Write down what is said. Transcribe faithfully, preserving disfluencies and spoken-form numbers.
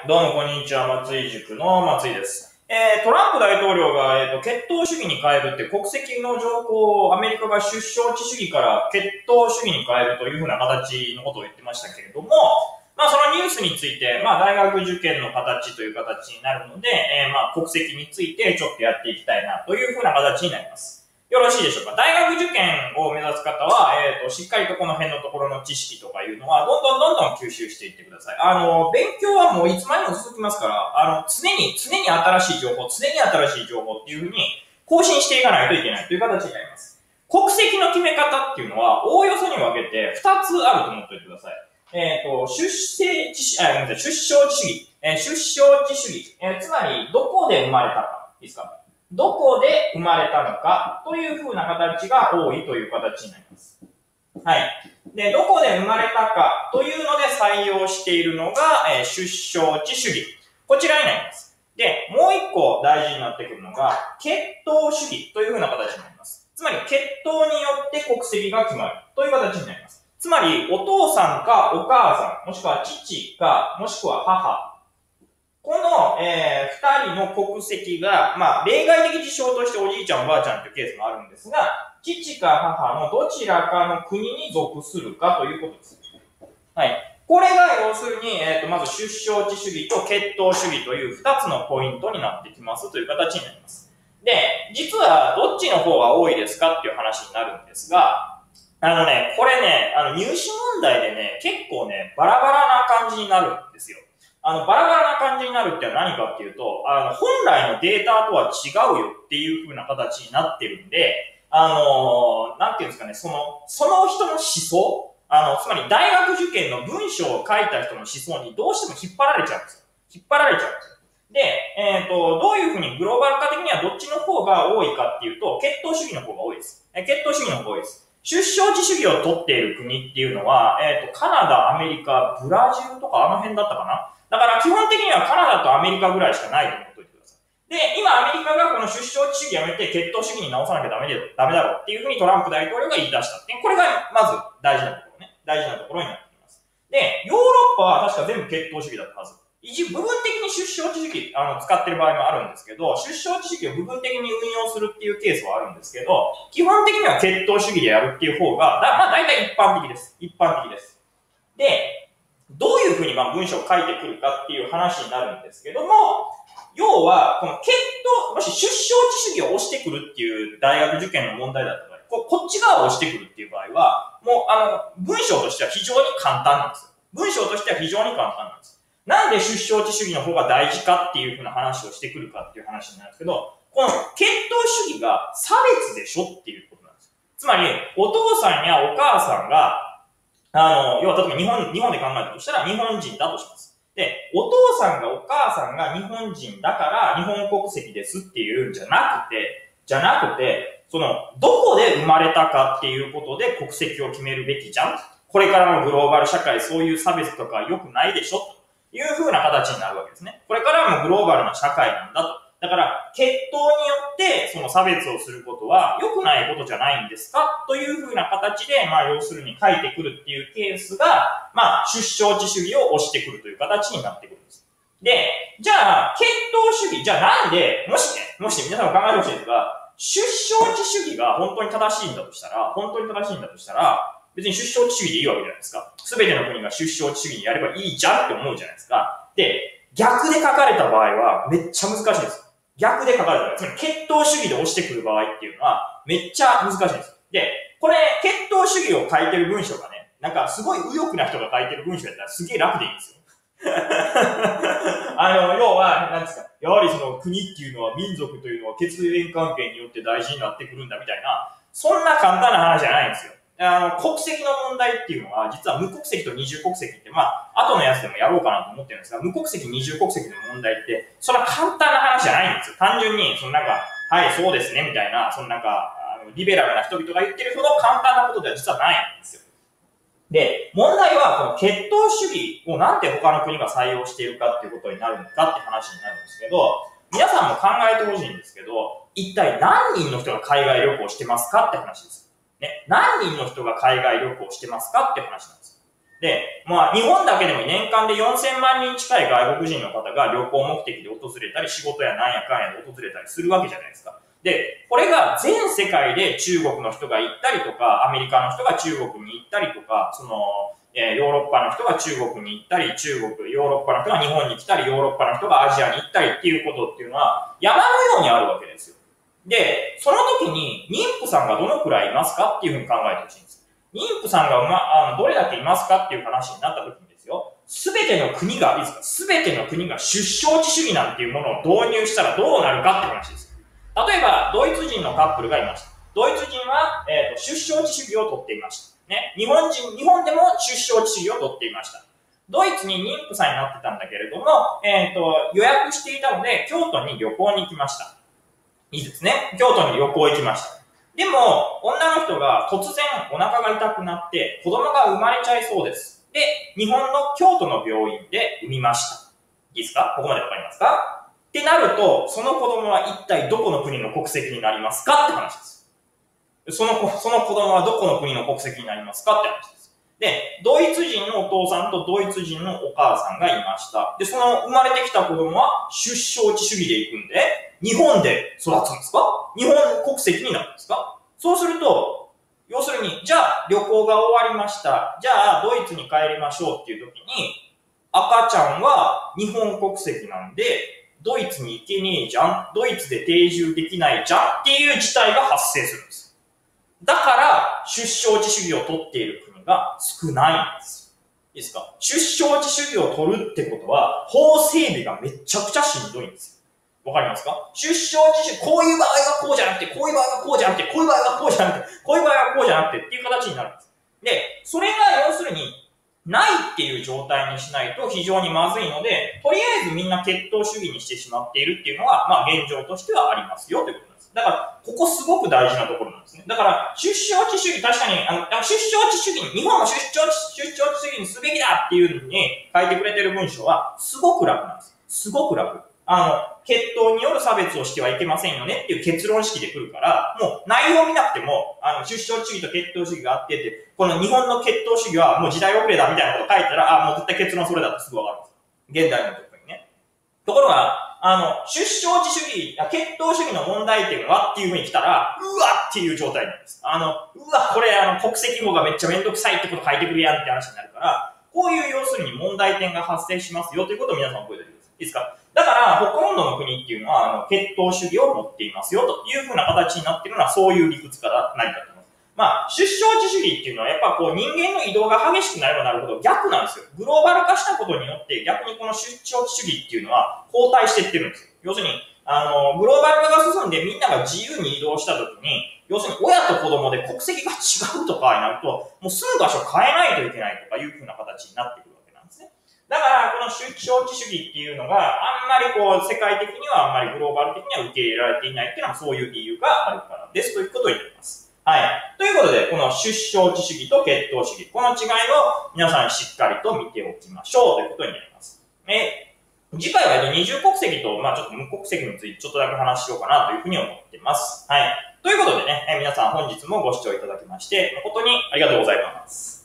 い。どうもこんにちは。松井塾の松井です。えー、トランプ大統領が、えーと、血統主義に変えるって国籍の条項をアメリカが出生地主義から血統主義に変えるというふうな形のことを言ってましたけれども、まあそのニュースについて、まあ大学受験の形という形になるので、えー、まあ国籍についてちょっとやっていきたいなというふうな形になります。よろしいでしょうか。大学受験を目指す方は、えっと、しっかりとこの辺のところの知識とかいうのは、どんどんどんどん吸収していってください。あの、勉強はもういつまでも続きますから、あの、常に、常に新しい情報、常に新しい情報っていうふうに更新していかないといけないという形になります。国籍の決め方っていうのは、おおよそに分けてふたつあると思っておいてください。えっと、出生地主、あ、ごめんなさい、出生地主義。えー、出生地主義。えー、つまり、どこで生まれたか。いいですか？どこで生まれたのかという風な形が多いという形になります。はい。で、どこで生まれたかというので採用しているのが、えー、出生地主義。こちらになります。で、もう一個大事になってくるのが、血統主義という風な形になります。つまり、血統によって国籍が決まるという形になります。つまり、お父さんかお母さん、もしくは父か、もしくは母。この、えー、二人の国籍が、まあ、例外的事象としておじいちゃんおばあちゃんというケースもあるんですが、父か母のどちらかの国に属するかということです。はい。これが要するに、えっと、まず出生地主義と血統主義という二つのポイントになってきますという形になります。で、実はどっちの方が多いですかっていう話になるんですが、あのね、これね、あの入試問題でね、結構ね、バラバラな感じになるんですよ。あの、バラバラな感じになるってのは何かっていうと、あの、本来のデータとは違うよっていう風な形になってるんで、あのー、なんていうんですかね、その、その人の思想、あの、つまり大学受験の文章を書いた人の思想にどうしても引っ張られちゃうんですよ。引っ張られちゃうんですよ。で、えっと、どういう風にグローバル化的にはどっちの方が多いかっていうと、血統主義の方が多いです。え血統主義の方が多いです。出生地主義を取っている国っていうのは、えっと、カナダ、アメリカ、ブラジルとかあの辺だったかな。だから基本的にはカナダとアメリカぐらいしかないと思っておいてください。で、今アメリカがこの出生地主義やめて血統主義に直さなきゃダメだよ、ダメだろうっていうふうにトランプ大統領が言い出したって。これがまず大事なところね。大事なところになってきます。で、ヨーロッパは確か全部血統主義だったはず。一部分的に出生地主義あの使ってる場合もあるんですけど、出生地主義を部分的に運用するっていうケースはあるんですけど、基本的には血統主義でやるっていう方が、だまあ大体一般的です。一般的です。で、どういうふうにまあ文章を書いてくるかっていう話になるんですけども、要は、この血統、もし出生地主義を押してくるっていう大学受験の問題だった場合、こ, こっち側を押してくるっていう場合は、もうあの、文章としては非常に簡単なんですよ。文章としては非常に簡単なんです。なんで出生地主義の方が大事かっていうふうな話をしてくるかっていう話になるんですけど、この血統主義が差別でしょっていうことなんです。つまり、お父さんやお母さんが、あの、要は例えば日本、日本で考えたとしたら日本人だとします。で、お父さんがお母さんが日本人だから日本国籍ですっていうんじゃなくて、じゃなくて、その、どこで生まれたかっていうことで国籍を決めるべきじゃん。これからのグローバル社会、そういう差別とか良くないでしょという風な形になるわけですね。これからもグローバルな社会なんだと。だから、血統によってその差別をすることは良くないことじゃないんですかという風な形で、まあ要するに書いてくるっていうケースが、まあ出生地主義を押してくるという形になってくるんです。で、じゃあ、血統主義、じゃあなんで、もしね、もし皆さんも考えてほしいんですが、出生地主義が本当に正しいんだとしたら、本当に正しいんだとしたら、別に出生地主義でいいわけじゃないですか。すべての国が出生地主義にやればいいじゃんって思うじゃないですか。で、逆で書かれた場合はめっちゃ難しいです。逆で書かれた場合、つまり血統主義で押してくる場合っていうのはめっちゃ難しいんです。で、これ、血統主義を書いてる文章がね、なんかすごい右翼な人が書いてる文章やったらすげえ楽でいいんですよ。あの、要は、なんですか、やはりその国っていうのは民族というのは血縁関係によって大事になってくるんだみたいな、そんな簡単な話じゃないんですよ。あの、国籍の問題っていうのは、実は無国籍と二重国籍って、まあ、後のやつでもやろうかなと思ってるんですが、無国籍、二重国籍の問題って、それは簡単な話じゃないんですよ。単純に、そのなんか、はい、そうですね、みたいな、そのなんか、あのリベラルな人々が言ってるほど簡単なことでは実はないんですよ。で、問題は、この血統主義をなんで他の国が採用しているかっていうことになるのかって話になるんですけど、皆さんも考えてほしいんですけど、一体何人の人が海外旅行してますかって話です。ね、何人の人が海外旅行してますかって話なんです。 で、まあ、日本だけでも年間でよんせんまんにん近い外国人の方が旅行目的で訪れたり、仕事やなんやかんやで訪れたりするわけじゃないですか。で、これが全世界で中国の人が行ったりとか、アメリカの人が中国に行ったりとか、その、えー、ヨーロッパの人が中国に行ったり、中国、ヨーロッパの人が日本に来たり、ヨーロッパの人がアジアに行ったりっていうことっていうのは山のようにあるわけですよ。で、その時に妊婦さんがどのくらいいますかっていうふうに考えてほしいんです。妊婦さんが、ま、あのどれだけいますかっていう話になった時にですよ、すべての国が、いいですか、すべての国が出生地主義なんていうものを導入したらどうなるかって話です。例えば、ドイツ人のカップルがいました。ドイツ人は、えーと、出生地主義をとっていました。ね、日本人、日本でも出生地主義をとっていました。ドイツに妊婦さんになってたんだけれども、えーと、予約していたので、京都に旅行に行きました。いいですね。京都に旅行行きました。でも、女の人が突然お腹が痛くなって、子供が生まれちゃいそうです。で、日本の京都の病院で産みました。いいですか？ここまでわかりますか？ってなると、その子供は一体どこの国の国籍になりますかって話です。その子、その子供はどこの国の国籍になりますかって話です。で、ドイツ人のお父さんとドイツ人のお母さんがいました。で、その生まれてきた子供は出生地主義で行くんで、日本で育つんですか？日本国籍になるんですか？そうすると、要するに、じゃあ旅行が終わりました。じゃあドイツに帰りましょうっていう時に、赤ちゃんは日本国籍なんで、ドイツに行けねえじゃん。ドイツで定住できないじゃんっていう事態が発生するんです。だから、出生地主義を取っている国が少ないんです。いいですか？出生地主義を取るってことは、法整備がめちゃくちゃしんどいんですよ。わかりますか？出生地主義、こういう場合はこうじゃなくて、こういう場合はこうじゃなくて、こういう場合はこうじゃなくて、こういう場合はこうじゃなくてっていう形になるんです。で、それが要するに、ないっていう状態にしないと非常にまずいので、とりあえずみんな血統主義にしてしまっているっていうのは、まあ現状としてはありますよということなんです。だから、ここすごく大事なところなんですね。だから、出生地主義、確かに、あの、出生地主義に、日本は出生地、出生地主義にすべきだっていうふうに書いてくれてる文章は、すごく楽なんです。すごく楽。あの、血統による差別をしてはいけませんよねっていう結論式で来るから、もう内容を見なくても、あの、出生地主義と血統主義があってって、この日本の血統主義はもう時代遅れだみたいなこと書いたら、あ、もう絶対結論それだってすぐわかるんです。現代の時にね。ところが、あの、出生地主義、血統主義の問題点はっていう風に来たら、うわっていう状態なんです。あの、うわ、これあの、国籍法がめっちゃめんどくさいってこと書いてくるやんって話になるから、こういう要するに問題点が発生しますよということを皆さん覚えておいてください。いいですか？だから、ほとんどの国っていうのは、あの、血統主義を持っていますよという風な形になっているのは、そういう理屈から成り立っています。まあ、出生地主義っていうのは、やっぱこう、人間の移動が激しくなればなるほど逆なんですよ。グローバル化したことによって、逆にこの出生地主義っていうのは、後退していってるんですよ。要するに、あの、グローバル化が進んでみんなが自由に移動したときに、要するに親と子供で国籍が違うとかになると、もう住む場所を変えないといけないとかいう風な形になってくるわけなんですね。だから、この出生地主義っていうのがあんまりこう、世界的にはあんまりグローバル的には受け入れられていないっていうのはそういう理由があるからですということになります。はい。ということで、この出生地主義と血統主義、この違いを皆さんしっかりと見ておきましょうということになります。え次回は二重国籍と、まあちょっと無国籍についてちょっとだけ話しようかなというふうに思っています。はい。ということでね、皆さん本日もご視聴いただきまして、誠にありがとうございます。